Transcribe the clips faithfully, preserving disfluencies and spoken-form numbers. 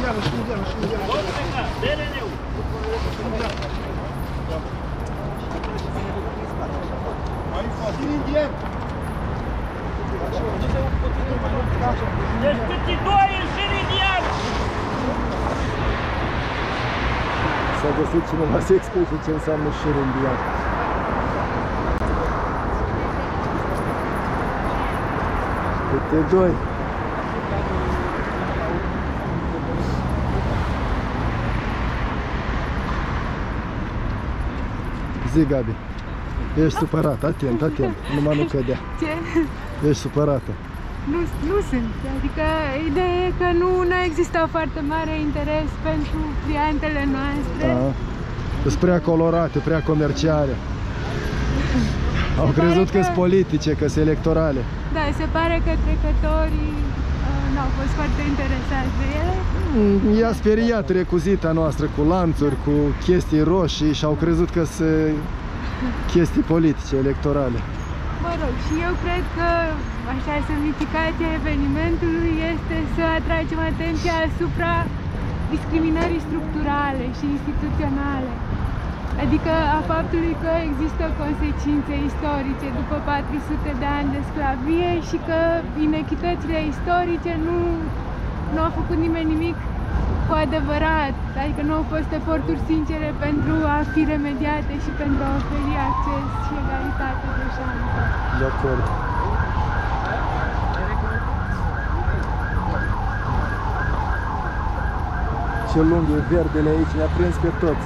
indiană, și indiană, și indiană. D R N-ul. Din indian. Deci câte doi în șir indian. S-a găsit cineva să explice ce înseamnă șir indian. Câte doi. Zi, Gabi. Ești supărat, atent, atent, numai nu cădea. Ce? Ești supărată. Nu, nu sunt. Adică ideea e că nu, nu există foarte mare interes pentru clientele noastre. Da. Sunt prea colorate, prea comerciale. Au crezut că sunt politice, că sunt electorale. Da, se pare că trecătorii uh, nu au fost foarte interesați de ele. I-a speriat recuzita noastră cu lanțuri, cu chestii roșii și au crezut că sunt chestii politice, electorale. Mă rog, și eu cred că așa semnificația evenimentului este să atragem atenția asupra discriminării structurale și instituționale. Adică a faptului că există consecințe istorice după patru sute de ani de sclavie și că inechitățile istorice nu, nu a făcut nimeni nimic cu adevărat. Adică nu au fost eforturi sincere pentru a fi remediate și pentru a oferi acces și egalitate de șanse. De acord. Ce lung e verdele aici, ne-a prins pe toți.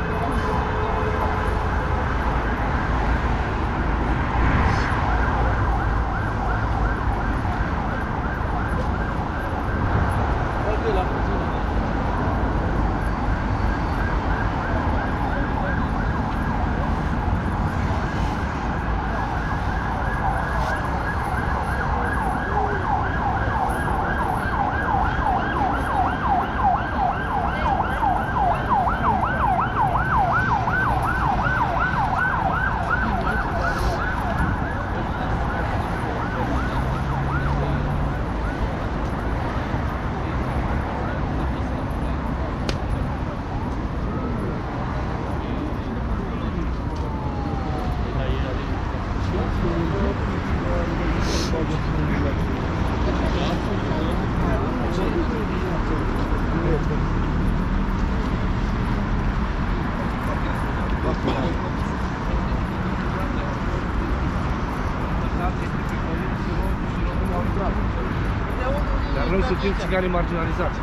Dar noi suntem țigani marginalizați.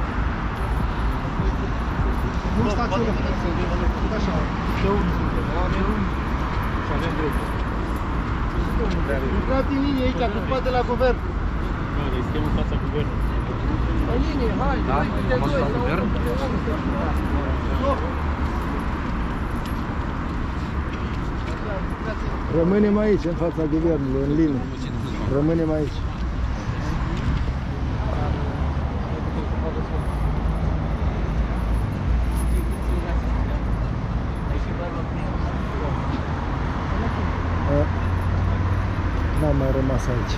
Nu staționăm. Așa. Și oamenii și avem dreptul. Intrați în linie aici, cu spate la guvern. Nu, deci suntem în fața guvernului. În linie, hai, da? Am fost la guvern? Rămânem aici, în fața guvernului, în linie. Rămânem aici. N-am mai rămas aici.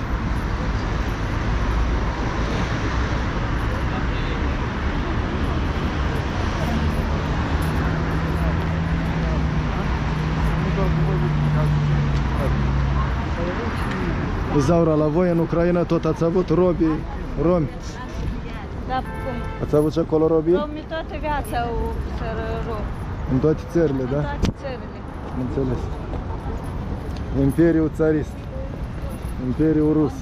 Izaura, la voi în Ucraina tot ați avut robi, romi? Da, cum? Ați avut și acolo robii? Romii toată viața au robi. În toate țările, da? În toate țările. Înțeles. Imperiul țarist. Imperiul rus.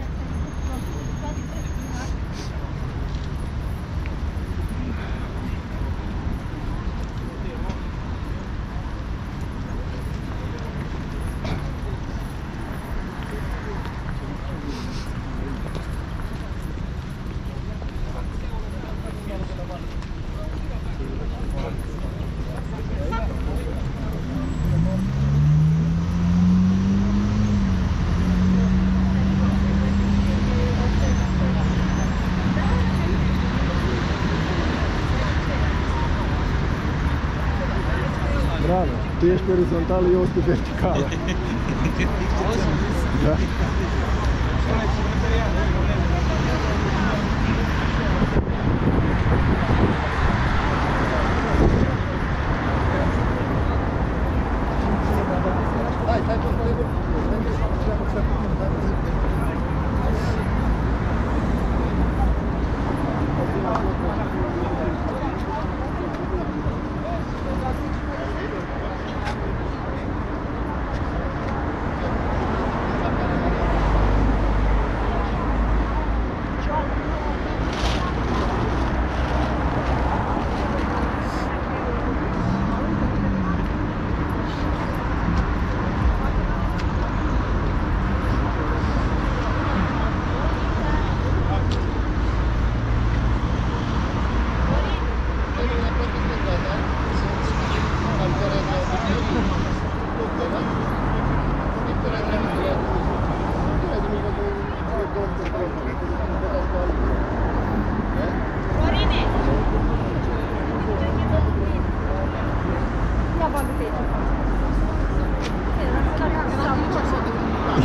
Bravo, tu ești orizontală, eu sunt verticală. Da.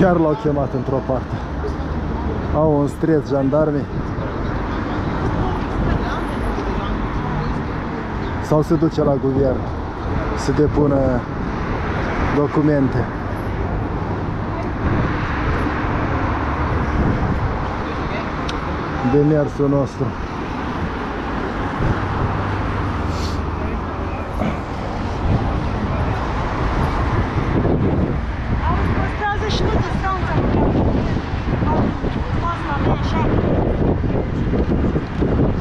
Chiar l-au chemat într-o parte. Au un streț jandarmii. Sau se duce la guvern să depună documente. Demersul nostru. Păstrează și tu distanța. Au pas la mea așa.